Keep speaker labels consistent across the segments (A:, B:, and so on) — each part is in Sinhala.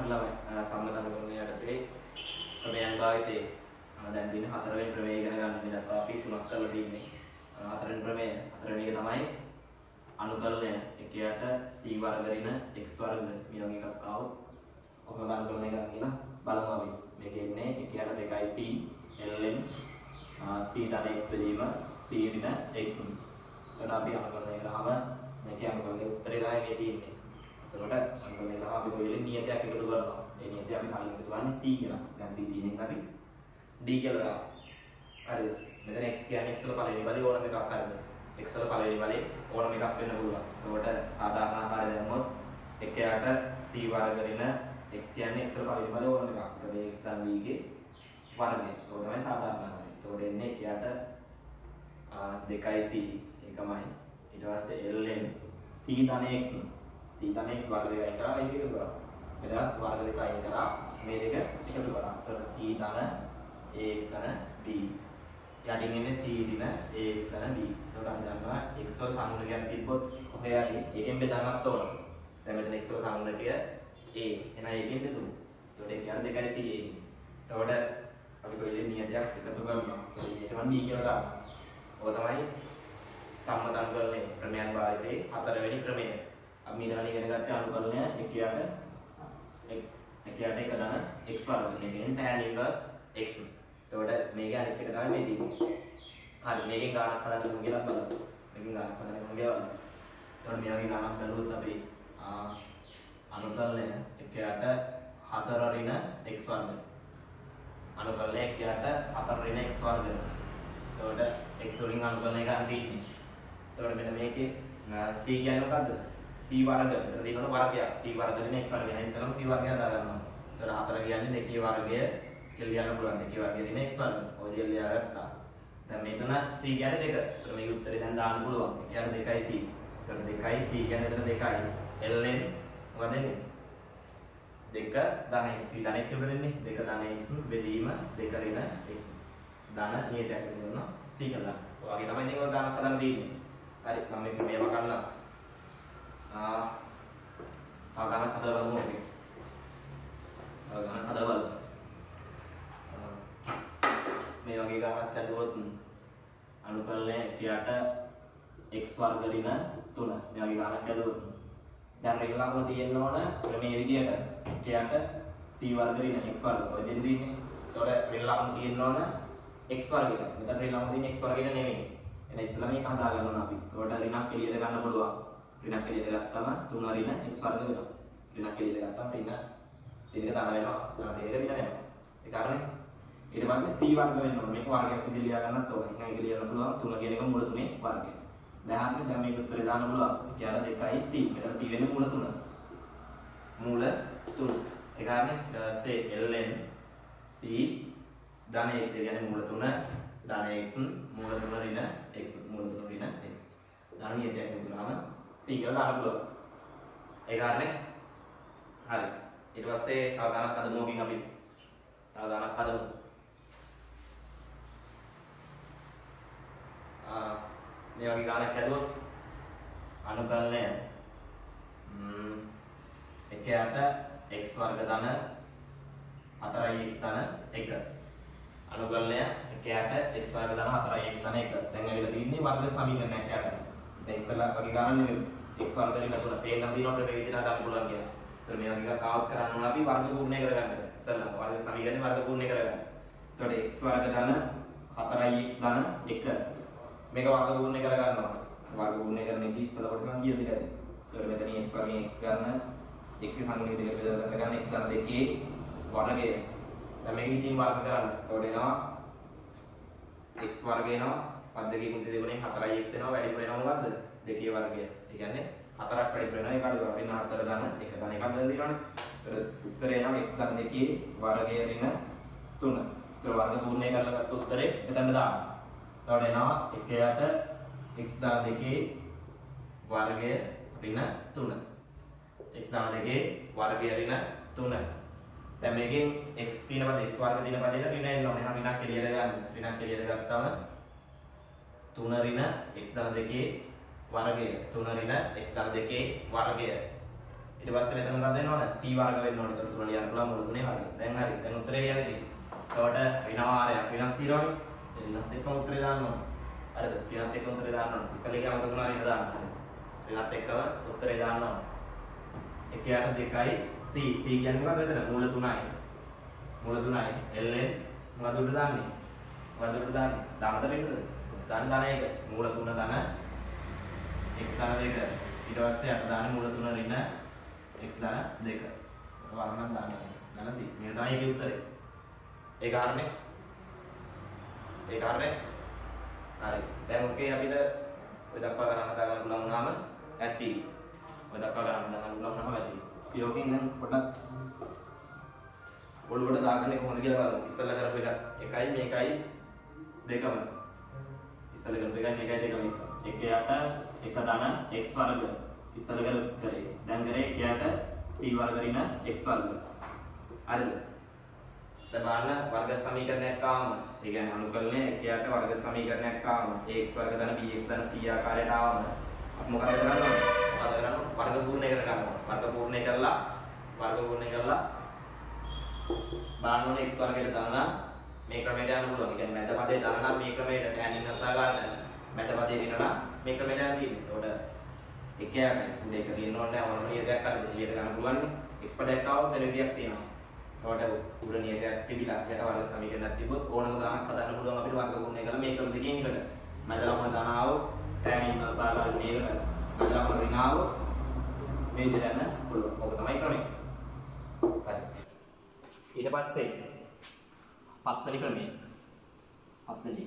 A: හරිලා සම්මත අනුගමනය යටතේ ක්‍රමයන් භාවිතේ දැන් දින 4 වෙනි ක්‍රමය ඉගෙන ගන්න මේ දක්වා අපි 3ක් කරලා තින්නේ. 4 වෙනි ක්‍රමය 4 වෙනි එක තමයි අනුකලනය. එකයට c වර්ග ඍණ x වර්ග මේ වගේ එකක් ආවොත් කොහොමද අනුකලනය කරන්නේ කියලා බලමු අපි. මේකේ ඉන්නේ එකයට 2c ln c ධන x බෙදීම c ඍණ x. එතකොට අපි අනුකලනය කරාම මේකේ අනුකලනයේ උත්තරේ තමයි මේ තියෙන්නේ. එතකොට අනුකලනය කරාම අපි කොහෙලෙන් නියතයක් එකතු කරනවා. ඒ නියතය අපි කලින් එකතු කරන්නේ c කියලා. දැන් c තියෙනින් අපි d කියලා ගන්නවා. හරිද? මෙතන x කියන්නේ x වල පළවෙනි බලය ඕනම එකක් හරිද? x වල පළවෙනි බලය ඕනම එකක් වෙන්න පුළුවන්. එතකොට සාධාරණ ආකාරය දැම්මොත් එකයට c වර්ග ඍණ x කියන්නේ x වල පළවෙනි බලය ඕනම එකක්. ඒකට x ධන v ගේ වර්ගය. ඒක තමයි සාධාරණ ආකාරය. එතකොට එන්නේ එකයට 2c ඒකමයි. ඊට පස්සේ ln c ධන x c ධන x වර්ගය අයින් කරා මේක එකතු කරා. මෙතනත් වර්ග දෙක අයින් කරා මේ දෙක එකතු කරා. එතකොට c ධන ax ධන b යටින් එන්නේ c ඍණ ax ධන b. එතකොට අපි දන්නවා x වල සමූහකයක් තිබ්බොත් කොහේ හරි එකෙන් බෙදන්නත් ඕන. දැන් මෙතන x වල සමූහකය a. එහෙනම් එකෙන් බෙදුමු. එතකොට ඒ කියන්නේ 2c a. එතකොට අපි කොහෙලේ නියතයක් එකතු කරනවා. එතකොට ඊට මම d කියලා ගන්නවා. ඔක තමයි සම්මත අනුකලනය ක්‍රමයන් භාවිතයේ 4 වෙනි ක්‍රමය. අපි ඊට කලින් ඉගෙන ගත්තේ අනුකලනය එකයට 1 ධන x වර්ග. මේකෙන් tan inverse x. එතකොට මේකේ අනිත් එක තමයි මේ තියෙන්නේ. හරි මේකෙන් ගානක් හදන්න ඕන කියලා බලමු. මේකෙන් ගානක් හදන්න ඕන කියලා බලමු. එතකොට මේ වගේ ගානක් බැලුවොත් අපි අනුකලනය එකයට 4 ඍණ x වර්ග. අනුකලනය එකයට 4 ඍණ x වර්ග. එතකොට x වලින් අනුකලනය කරන්න තියෙන්නේ. එතකොට මෙන්න මේකේ c කියන්නේ මොකද්ද? c වර්ග. එතන තියෙනවා වර්ගයක්. c වර්ග ඍණ x වර්ග. එහෙනම් ඉතලම c වර්ගය දාගන්නවා. එතකොට 4 කියන්නේ 2 වර්ගය කියලා ලියන්න පුළුවන්. 2 වර්ගය ඍණ x වර්ග. ඔය දේ ලියාගත්තා. දැන් මෙතන c කියන්නේ 2. එතකොට මේකේ උත්තරේ දැන් දාන්න පුළුවන්. එයාට 2යි c. එතකොට 2යි c කියන්නේ එතන 2යි. ln මොකද එන්නේ? 2 ධන x ධන x වෙන්නේ 2 ධන x බෙදීම 2 ඍණ x. ධන නියතයක් වෙනවා c කියලා. ඔය වගේ තමයි ඉතින් ඔය ගානක් හදන්න තියෙන්නේ. හරි මම මේක මේව කරන්න. ගානක් හදලා බලමු අපි. ගානක් හදලා බලමු. මේ වගේ ගානක් හදුවොත් අනුකලනය එකයට x වර්ග ඍණ 3. මේ වගේ ගානක් හදුවොත් දැන් ඍණ ලකුණ තියෙන්න ඕන මේ විදිහට එකයට c වර්ග ඍණ x වර්ග. ඔය දෙන්න තියෙන්නේ. එතකොට ඍණ ලකුණ තියෙන්න ඕන x වර්ගයට. මෙතන ඍණ ලකුණ තියෙන්නේ x වර්ගයට නෙමෙයි. එහෙනම් ඉස්සෙල්ලා මේක හදා ගන්න ඕන අපි. එතකොට ඍණක් එළියට ගන්න පුළුවන්. ඍණක් එළියට ගත්තම 3 ඍණ x වර්ග වෙනවා. ඍණක් එළියට ගත්තම ඍණ තියෙන එක තන වෙනවා. තන තියෙන එක වින වෙනවා. ඒ කාරණේ. ඊට පස්සේ c වර්ග වෙන්න ඕන. මේක වර්ගයක් විදිහට ලියා ගන්නත් ඕන. එහෙනම් ඒක ලියන්න පුළුවන් 3 කියන එක මූල 3 වර්ගය. දැන් මේක උත්තරේ දාන්න පුළුවන්. කියලා 2යි c. මෙතන c වෙන්නේ මූල 3. මූල 3. ඒ කාරණේ ඊට පස්සේ ln c ධන x කියන්නේ මූල 3 ධන x මූල 3 ඍණ x මූල 3 ඍණ x. ධන නියතයක් දුන්නාම c කියලා දාන්න පුළුවන්. ඒ කාරණේ හරි. ඊට පස්සේ තව ගණක් හදමු ඔකින් අපි. තව ගණක් හදමු. මේ වගේ ගණක් හැදුවොත් අනුකලනය එකයට x වර්ග ධන 4x ධන 1. අනුකලනය එකයට x වර්ග ධන 4x ධන 1. දැන් ඇවිල්ලා තින්නේ වර්ග සමීකරණයක් යට. දැන් ඉස්සලා වගේ ගණන් නෙමෙයි. x වර්ග ඍණ 3 පේන්න දිනන අපිට මේ විදිහට හදන්න පුළුවන් කියලා. ඒතර මේ වගේ එකක් ආවොත් කරන්න ඕන අපි වර්ග පූර්ණය කරගන්න. ඉස්සලා වර්ග සමීකරණේ වර්ග පූර්ණය කරගන්න. එතකොට x වර්ග ධන 4x ධන 1 මේක වර්ග පූර්ණය කරගන්නවා. වර්ග පූර්ණය කරන එක ඉස්සලා කොට මම කීයද කියලා. ඒතර මෙතන x වර්ගයෙන් x ගන්න x ගේ සංගුණික දෙක බෙදලා ගන්න x ධන 2 වර්ගය. දැන් මේක ඉතින් වර්ග කරන්න. එතකොට එනවා x වර්ග එනවා. පද දෙකේ කුණු දෙකෙන් 4x එනවා. වැඩිපුර එනවා මොකද්ද? 2 වර්ගය. ඒ කියන්නේ 4ක් වැඩිපුර එනවා. ඒක අඩු වෙනවා. 4 ධන 1 ධන 1ක් බෙදලා දිනවනේ. ඒතර උත්තරේ එනවා x ධන 2 වර්ගය ඍණ 3. ඒතර වර්ග පූර්ණය කරලා ගත්ත උත්තරේ එතනට දාන්න. එතකොට එනවා එකයට x ධන 2 වර්ගය ඍණ 3. x ධන 2 වර්ගය ඍණ 3. දැන් මේකෙන් x තියෙන පද x වර්ග තියෙන පදේට ඍණ එන්න ඕනේ. එහෙනම් ඍණක් එළියට ගන්න. ඍණක් එළියට ගත්තාම 3 ඍණ x ධන 2 වර්ගය 3 ඍණ x ධන 2 වර්ගය ඊට පස්සේ මෙතන මොකක්ද වෙන්න ඕන? c වර්ග වෙන්න ඕනේ. ඒතර තුන ලියන්න පුළුවන් මුළු තුනේ වර්ගය. දැන් හරි. දැන් උත්තරේ ලියන්න තියෙන්නේ. එතකොට ඍණ වාරයක් ඍණක් තියනවනේ. ඒ ඍණත් එක්කම උත්තරේ දාන්න ඕනේ. හරිද? ඍණත් එක්කම උත්තරේ දාන්න ඕනේ. ඉස්සෙල්ලා ගියාම තුන ඍණ දාන්න. ඍණත් එක්කම උත්තරේ දාන්න ඕනේ. 1ට 2යි c. c කියන්නේ මොකක්ද මෙතන? මූල 3යි. මූල 3යි. ln මොකද උඩ දාන්නේ? මොකද උඩ දාන්නේ? ධනද වෙන්නද? ධන ධන 1. මූල 3 ධන x ධන 2. ඊට පස්සේ යට දාන්නේ මූල 3 ඍණ x ධන 2. වර්ණම් දාන්නේ. ධන c. මේක තමයි ඒකේ උත්තරේ. ඒක හරිනේ. ඒක හරිනේ. හරි. දැන් ඔකේ අපිට ඔය දක්වා ගණන් හදා ගන්න පුළුවන් වුණාම ඇති. ඔය දක්වා ගණන් හදා ගන්න පුළුවන් වුණාම ඇති. ඊයෝකින් දැන් පොඩ්ඩක් ඔළුවට දාගන්නේ කොහොමද කියලා බලමු. ඉස්සෙල්ලා කරපු එක 1යි මේකයි 2ම. ඉස්සෙල්ලා කරපු එකයි මේකයි 2ම. 1යට 1 ධන x වර්ග. ඉස්සෙල්ලා කරේ. දැන් කරේ 1යට c වර්ග ඍණ x වර්ග. හරිද? දැන් බලන්න වර්ග සමීකරණයක් ආවම ඒ කියන්නේ අනුකලනයේ 1යට වර්ග සමීකරණයක් ආවම ax වර්ග ධන bx ධන c ආකාරයට ආවම අපි මොකද කරන්නේ? වර්ග පූර්ණය කර ගන්නවා. වර්ග පූර්ණය කරලා බලන්න ඕනේ x වර්ගයට දානවා මේ ක්‍රමයට යන්න පුළුවන්. ඒ කියන්නේ මැද පදේ දානවා මේ ක්‍රමයට tan ඉන්නසා ගන්න. මැද පදේ දිනනවා මේ ක්‍රමයට යන්න තියෙන්නේ. ඒකට 1යි මේක තියෙන්න ඕනේ නැහැ. ඕනම නියතයක් අර එළියට ගන්න පුළුවන් නේ. x පදයක් ආවොත් වෙන විදියක් තියෙනවා. ඒකට උඩ නියතයක් තිබිලා යට වර්ග සමීකරණයක් තිබ්බොත් ඕනම ගානක් හදන්න පුළුවන් අපිට වර්ග ගුණය කරලා මේ ක්‍රම දෙකෙන් එකට. මැද ලකුණ ධන ආවොත් tan ඉන්නසා ගන්න මේකට. මැද ලකුණ ඍණ ආවොත් මේ විදිහට යන්න පුළුවන්. ඔක තමයි ක්‍රමය. හරි. ඊට පස්සේ පස්වෙනි ක්‍රමය. පස්වෙනි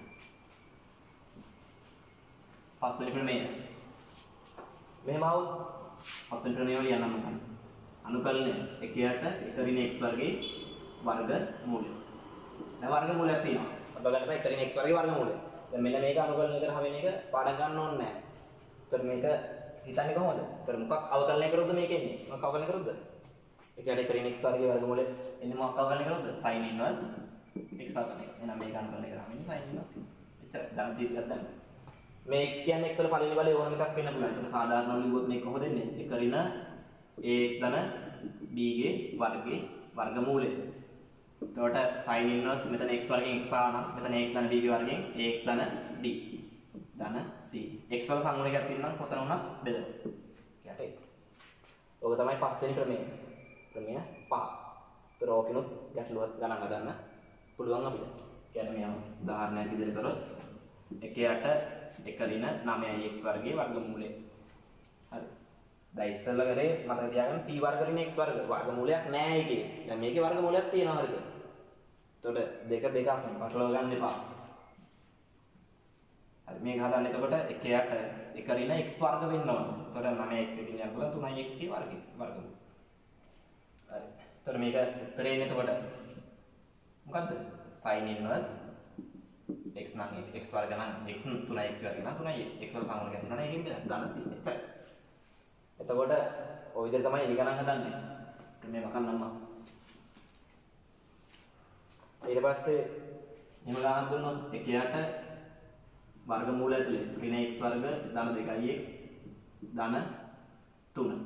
A: ක්‍රමය. මෙහෙම આવොත් පස්වෙනි ක්‍රමය ලියන්නම් මම. අනුකලනය 1යට 1 ඍණ x වර්ගයේ වර්ග මූලය. දැන් වර්ග මූලයක් තියෙනවා. අප ගන්න බෑ 1 ඍණ x වර්ගයේ වර්ග මූලය. දැන් මෙන්න මේක අනුකලනය කරාම වෙන එක පාඩම් ගන්න ඕනේ නැහැ. ඒතර මේක හිතන්නේ කොහොමද? ඒතර මොකක් අවකලනය කරොත්ද මේක එන්නේ? මොකක් අවකලනය කරොත්ද? 1ට 1 ඍණ x වර්ගයේ වර්ග මූලය එන්නේ මොකක් අවකලනය කරොත්ද? sin inverse x අවකලනය. එහෙනම් මේක අනුකලනය කරාම එන්නේ sin inverse x. එච්චර ධන c එකක් දැන්. මේ x කියන්නේ x වල පළවෙනි බලය ඕනම එකක් වෙන්න පුළුවන්. ඒතර සාධාරණව ලිව්වොත් මේක කොහොමද එන්නේ? 1 ඍණ ax ධන b ගේ වර්ගයේ වර්ගමූලය. එතකොට sin inverse මෙතන x වර්ගයෙන් x ආවනම් මෙතන x ධන b ගේ වර්ගයෙන් ax ධන d ධන c. x වල සංගුණයක් තියෙනවා නම් කොතන වුණත් බෙදලා. යටේ. ඔක තමයි පස්වෙනි ක්‍රමය. ක්‍රමය 5. ඒතර ඕකිනුත් ගැටලුවක් ගණන් හදන්න පුළුවන් අපිට. කියන්නේ මේ උදාහරණයක් විදිහට කරොත් 1යට 1 ඍණ 9x වර්ගයේ වර්ගමූලය. හරි. දැන් ඉස්සෙල්ලා කරේ මතක තියාගන්න c වර්ග ඍණ x වර්ග වර්ගමූලයක් නෑ ඒකේ. දැන් මේකේ වර්ගමූලයක් තියෙනවා හරිද? එතකොට දෙක දෙකක් නේ පටලවා ගන්න එපා. හරි මේක හදන්න එතකොට 1යට 1 ඍණ x වර්ග වෙන්න ඕනේ. එතකොට 9x එකකින් යන්න පුළුවන් 3x ගේ වර්ගය වර්ගමූල. හරි. එතකොට මේක උත්තරේ එන්නේ එතකොට මොකද්ද? sin inverse x නම් x වර්ග නම් x 3x වර්ග නම් 3x x වල සමග ගන්නවා නේ ඒකෙන් ධන c එච්චරයි. එතකොට ඔය විදිහට තමයි ඒ ගණන් හදන්නේ. මේ මකන්නම් මම. ඊට පස්සේ මෙහෙම ගණන් දුන්නොත් 1යට වර්ගමූලය ඇතුලේ ඍණ x වර්ග ධන 2x ධන 3.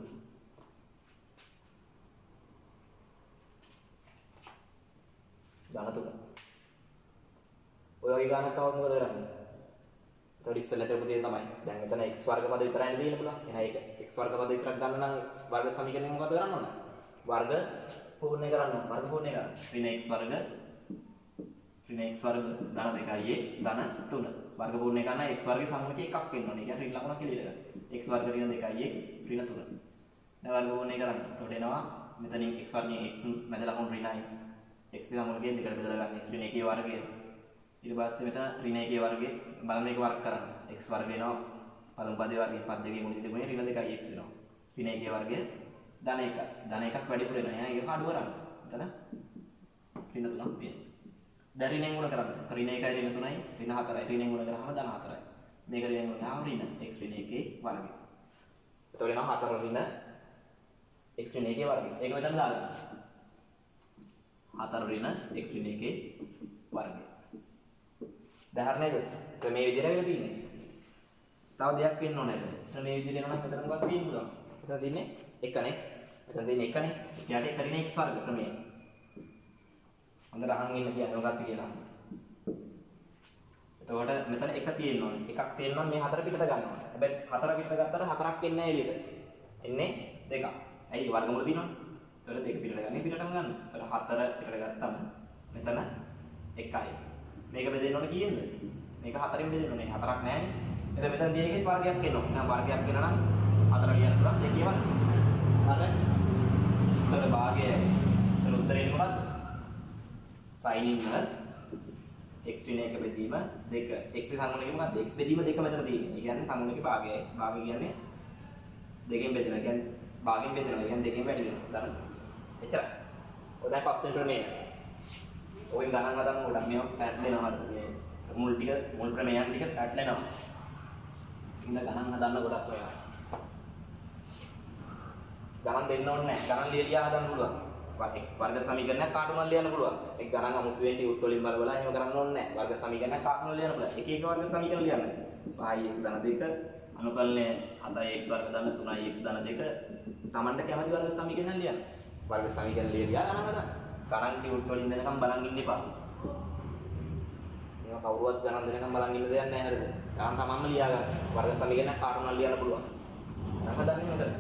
A: ධන 3. ඔය වගේ ගණනක් આવොත් මොකද කරන්නේ? එතකොට ඉස්සෙල්ලා කරපු දේ තමයි. දැන් මෙතන x වර්ග පද විතරයි දෙන්න පුළුවන්. එහෙනම් ඒක x වර්ග පද විතරක් ගන්න නම් වර්ග සමීකරණය මොකද කරන්න ඕන? වර්ග පූර්ණය කරන්න ඕන. වර්ග පූර්ණය කරන්න. ඍණ x වර්ග ධන 2x ධන 3. වර්ග පූර්ණය කරන x වර්ගයේ සමමුඛය එකක් වෙන්න ඕනේ. ඒ කියන්නේ ඍණ ලකුණක් එළියට ගන්න. x වර්ග ඍණ 2x ඍණ 3. දැන් වර්ග පූර්ණය කරන්න. එතකොට එනවා මෙතනින් x වර්ගයෙන් x මැද ලකුණු ඍණයි. x සමමුඛයෙන් දෙකට බෙදලා ගන්න. ඍණ 1 වර්ගය ඊට පස්සේ මෙතන ඍණ 1 වර්ගයේ බලන්න මේක වර්ග කරන්න. x වර්ග වෙනවා පළමු පදේ වර්ගයෙන් පද දෙකේ මුලදී තිබුණේ ඍණ 2x වෙනවා. ඍණ 1 වර්ගය ධන 1ක්. ධන 1ක් වැඩිපුර වෙනවා. එහෙනම් ඒක අඩු කරන්න. එතන ඍණ 3ක් වෙනවා. දැන් ඍණෙන් ගුණ කරන්න. ඍණ 1යි ඍණ 3යි ඍණ 4යි. ඍණෙන් ගුණ කරාම ධන 4යි. මේක ඍණෙන් ගුණ කරාම ඍණ x ඍණ 1 වර්ගය. එතකොට එනවා 4 ඍණ x ඍණ 1 වර්ගය. ඒක මෙතන දාගන්න. 4 ඍණ x ඍණ 1 වර්ගය. දැන් හරියද? මේ විදිහට වෙලා තියෙන්නේ. තව දෙයක් වෙන්න ඕනේ. එතන මේ විදිහට එනවා නම් මෙතන මොකක්ද තියෙන්නේ? මෙතන තියෙන්නේ එකනේ. මෙතන තියෙන එකනේ. එයාට එක ඍණ x වර්ග ක්‍රමය. හොඳට අහන් ඉන්න කියන්නේ මොකක්ද කියලා. එතකොට මෙතන එක තියෙන්න ඕනේ. එකක් තියෙනවා මේ හතර පිටට ගන්නවා. හැබැයි හතර පිටට ගත්තට හතරක් එන්නේ නැහැ එළියට. එන්නේ දෙකක්. ඇයි වර්ගමූල තියෙනවනේ. එතකොට දෙක පිටට ගන්නේ පිටටම ගන්න. එතකොට හතර පිටට ගත්තම මෙතන 1යි. මේක බෙදෙන්න ඕනේ කීයෙන්ද? මේක හතරෙන් බෙදෙන්න ඕනේ. හතරක් නැහැනේ. එතකොට මෙතන තියෙන එකේ වර්ගයක් එනවා. එහෙනම් වර්ගයක් එනවා නම් හතර කියන්න පුළුවන් දෙකේ වර්ගය. හරි. එතකොට භාගය. එතන උත්තරේ මොකක්ද? sin inverse x ඍණ 1 බෙදීම 2. x සංගුණකේ මොකක්ද? x බෙදීම 2 මෙතන තියෙන්නේ. ඒ කියන්නේ සංගුණකේ භාගයයි. භාගය කියන්නේ දෙකෙන් බෙදෙනවා. ඒ කියන්නේ භාගයෙන් බෙදෙනවා. ඒ කියන්නේ දෙකෙන් වැඩි වෙනවා. දරස. එච්චරයි. ඔය දැන් පස්සෙන් ක්‍රමය. ඔය ගණන් හදන්න ගොඩක් මේවා පැටලෙනවා. මේ මුල් ප්‍රමේයන් ටික පැටලෙනවා. ඉතින් ගණන් හදන්න ගොඩක් ඔයා. ගණන් දෙන්න ඕනේ නැහැ. ගණන් ලියලා හදන්න පුළුවන්. වර්ග සමීකරණයක් කාටුමල් ලියන්න පුළුවන්. ඒ ගණන් අමුතුවෙන් ටියුට් වලින් බලලා එහෙම කරන්න ඕනේ නැහැ. වර්ග සමීකරණයක් කාටුමල් ලියන්න පුළුවන්. එක එක වර්ග සමීකරණ ලියන්න. 5x ධන 2 අනුකලනය 7x වර්ග ධන 3x ධන 2 තමන්ට කැමති වර්ග සමීකරණ ලියන්න. වර්ග සමීකරණ ලියලා ගණන් හදන්න. ගණන් ටියුට් වලින් දෙනකම් බලන් ඉන්න එපා. ඒවා කවුරුවත් ගණන් දෙනකම් බලන් ඉන්න දෙයක් නැහැ හරිද? ගණන් තමන්ම ලියා ගන්න. වර්ග සමීකරණයක් කාටුමල් ලියන්න පුළුවන්. ගණන් හදන්නේ හොඳට.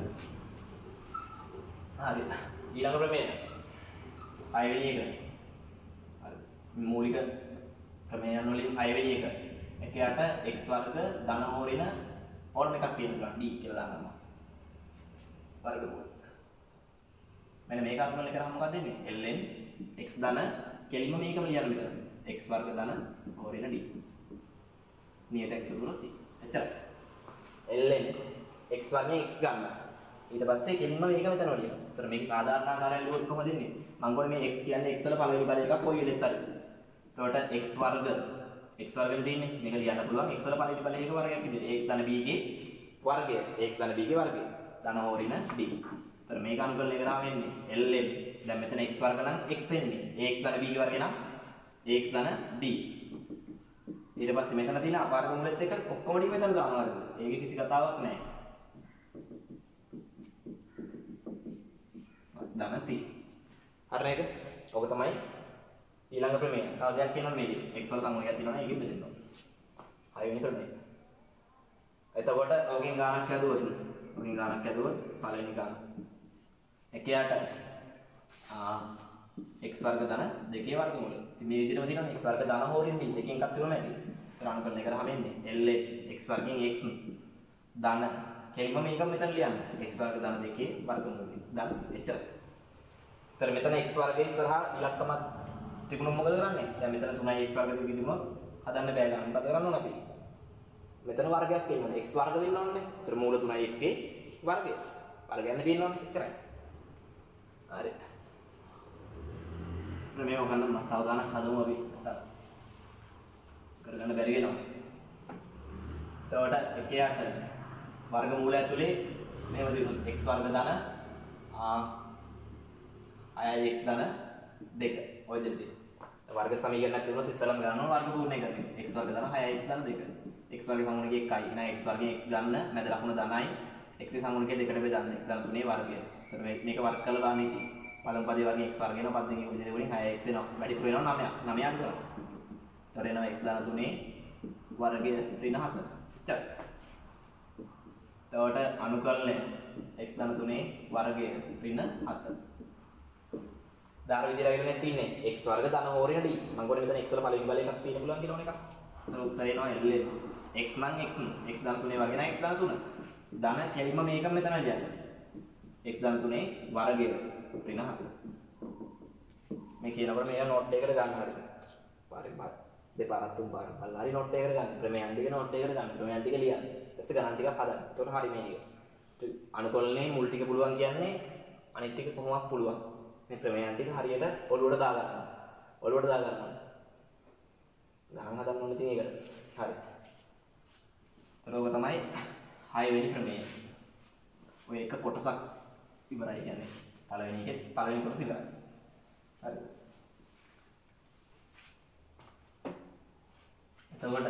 A: හරි. ඊළඟ ප්‍රමේය. 6 වෙනි එක. හරි. මූලික ප්‍රමේයන් වලින් 6 වෙනි එක. එකයට x වර්ග ධන හෝ ඍණ ඕනම එකක් තියෙනවා d කියලා දානවා. වර්ගමූල. මෙන්න මේක අනුකලනය කරාම මොකක්ද වෙන්නේ? ln x ධන කෙලින්ම මේකම ලියන්න මෙතන. x වර්ග ධන හෝ ඍණ d. නියත එක්ක දුර c. එච්චරයි. ln x වර්ගයෙන් x ගන්න. ඊට පස්සේ කෙලින්ම මේක මෙතන වලිය. ඒතර මේක සාධාරණ ආකාරයෙන් ලියුවොත් කොහොමද දෙන්නේ? මම ගොඩ මේ x කියන්නේ x වල පළවෙනි පදේ එකක් කොයි වෙලෙත් හරි. එතකොට x වර්ගෙන් තියෙන්නේ මේක ලියන්න පුළුවන් x වල පළවෙනි පදේ එක වර්ගයක් විදිහට x ධන b ගේ වර්ගය. x ධන b ගේ වර්ගය. ධන හෝ ඍණ d. ඒතර මේක අනුකලනය කරාම වෙන්නේ ln දැන් මෙතන x වර්ග නම් x එන්නේ. x ධන b ගේ වර්ගය නම් x ධන b. ඊට පස්සේ මෙතන තියෙන වර්ගමූලෙත් එක ඔක්කොම ටික මෙතන දානවා. ඒකේ කිසි කතාවක් නැහැ. ධන c. හරි නේද? ඔක තමයි ඊළඟ ප්‍රමේය. තව දෙයක් කියනවා මේකේ. x වල සංගුණයක් තියෙනවා ඒකෙන් බෙදෙන්න ඕනේ. 6 වෙනි ප්‍රමේය. එතකොට ඔකෙන් ගානක් හැදුවොත් පළවෙනි ගාන. එකයට x වර්ග ධන 2 වර්ගමූල. ඉතින් මේ විදිහටම තියෙනවා x වර්ග ධන හෝ ඍණ d දෙකෙන් එකක් තියෙනවා නැති. ඒක අනුකලනය කරාම එන්නේ l x වර්ගෙන් x ධන කෙලින්ම මේක මෙතන ලියන්න. x වර්ග ධන 2 වර්ගමූලය. ධන එච්චරයි. ඒතර මෙතන x වර්ගයේ ඉස්සරහා ඉලක්කමක් තිබුණොත් මොකද කරන්නේ? දැන් මෙතන 3x වර්ග තිබුණොත් හදන්න බෑ ගන්න. මොකද කරන්න ඕන අපි? මෙතන වර්ගයක් එන්න x වර්ග වෙන්න ඕනේ. ඒතර මූල 3x ගේ වර්ගය. වර්ගයන් තියෙන්න ඕනේ. එච්චරයි. හරි. ප්‍රමේය ගන්න තව ගානක් හදමු අපි. කරගන්න බැරි වෙනවා. එතකොට එකයට වර්ගමූලය ඇතුලේ මෙහෙම දෙනවා x වර්ග ධන 6x ධන 2 ඔය දෙකේ වර්ග සමීකරණයක් තිබුණොත් ඉස්සලම ගන්නවා වර්ග පූර්ණය කරගෙන x වර්ග ධන 6x ධන 2 x වර්ග සංගුණකේ 1යි එහෙනම් x වර්ගයෙන් x ගන්න මැද ලකුණ ධනයි x සංගුණකේ දෙකට බෙදන්න x ධන 3 වර්ගය. එතකොට මේක වර්ග කළා දාන්න ඉතින් පළමු පදේ වර්ගයෙන් x වර්ග වෙනවා පද දෙකේ උඩ දෙකේ වලින් 6x වෙනවා වැඩිපුර වෙනවා 9 9 අඩු කරනවා. එතකොට එනවා x ධන 3 වර්ගය ඍණ 7. එච්චරයි. එතකොට අනුකලනය x ධන 3 වර්ගය ඍණ 7. දාර විදිහට අරගෙන තියෙන්නේ x වර්ග ධන හෝ ඍණ d. මම ගොඩේ මෙතන x වල පළවෙනි බල එකක් තියෙන්න පුළුවන් කියලා ඕන එකක්. එතන උත්තරේ එනවා l x නම් x ධන 3 වර්ගය නම් x ධන 3. ධන කෙලින්ම මේක මෙතන ලියන්න. x ධන 3 වර්ගය ඍණ 7. මේ කියනකොට මේක නෝට් එකකට ගන්න හරියට. පාරේ පාර දෙපාරක් තුන් පාරක් බලලා හරි නෝට් එකකට ගන්න. ප්‍රමේයන් ටික නෝට් එකකට ගන්න. ප්‍රමේයන් ටික ලියන්න. ඊට පස්සේ ගණන් ටිකක් හදන්න. එතකොට හරි මේ ටික. අනුකලනයේ මුල් ටික පුළුවන් කියන්නේ අනිත් ටික කොහොමවත් පුළුවන්. මේ ප්‍රමේයන් ටික හරියට ඔළුවට දා ගන්න. ඔළුවට දා ගන්න. ගණන් හදන්න ඕනේ ඉතින් ඒකට. හරි. ඒක තමයි 6 වෙනි ප්‍රමේය. ඔය එක කොටසක් ඉවරයි කියන්නේ. පළවෙනි කොටස ඉවරයි. හරි. එතකොට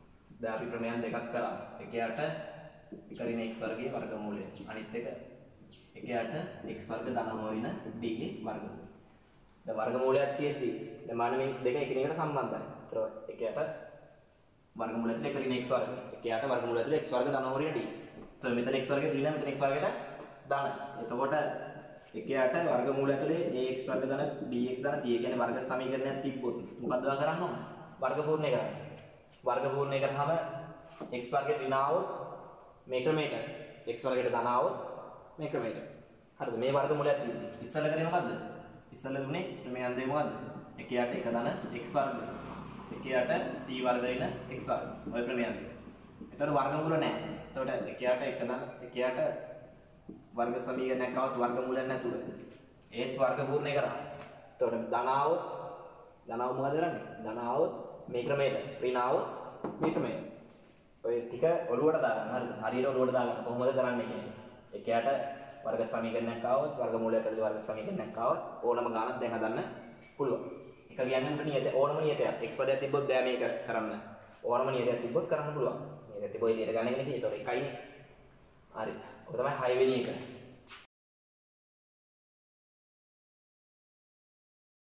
A: දැන් අපි ප්‍රමේයන් දෙකක් කරා. එකයට එක ඍණ x වර්ගයේ වර්ගමූලය. අනිත් එක එකයට x වර්ග ධනම වෙන d ගේ වර්ගමූලය. දැන් වර්ගමූලයක් තියෙද්දි දැන් මාන මේ දෙක එකිනෙකට සම්බන්ධයි. ඒතර එකයට වර්ගමූලය ඇතුලේ එක ඍණ x වර්ග. එකයට වර්ගමූලය ඇතුලේ x වර්ග ධනම ඍණ d. ඒතර මෙතන x වර්ගේ ඍණ මෙතන x වර්ගයට ධන. එතකොට එකයට වර්ගමූලය ඇතුලේ ax වර්ග ධන bx ධන c කියන්නේ වර්ග සමීකරණයක් තිබ්බොත් මොකද්ද ඔයා කරන්න ඕන? වර්ග පූර්ණය කරන්න. වර්ග පූර්ණය කරාම x වර්ගයට ඍණ આવොත් මේ ක්‍රමයට x වර්ගයට ධන આવොත් මේ ක්‍රමයට. හරිද? මේ වර්ගමූලයක් තියෙන්නේ. ඉස්සෙල්ලා කරේ මොකද්ද? ඉස්සෙල්ලා දුන්නේ ක්‍රමයේ අන්දේ මොකද්ද? එකයට එක ධන x වර්ග. එකයට c වර්ග ඍණ x වර්ග. ඔය ක්‍රමයේ අන්දේ. එතකොට වර්ගමූල නැහැ. එතකොට එකයට එක ධන එකයට वर्ग समीकरण का वर्गमूल නැතුව ඒත් වර්ග පූර්ණේ කරා. එතකොට ධනාව මොකද කරන්නේ? ධනාවොත් මේ ක්‍රමයට, ඍණාවොත් මේ ක්‍රමයට. ඔය ටික ඔලුවට දාගන්න. හරිද? හරියට ඔලුවට දාගන්න කොහොමද කරන්නේ කියන්නේ. එකයට වර්ග සමීකරණයක් ආවොත් වර්ගමූලයක් ඇතුළේ වර්ග සමීකරණයක් ආවොත් ඕනම ගානක් දැන් හදන්න පුළුවන්. එක කියන්නේ නියත ඕනම නියතයක්. x පදයක් තිබ්බොත් බෑ මේක කරන්න. ඕනම නියතයක් තිබ්බොත් කරන්න පුළුවන්. මේක තිබ්බොත් ඊට ගන්න එක නෙමෙයි. ඒතකොට එකයිනේ. හරි. ඔක තමයි 6 වෙනි එක.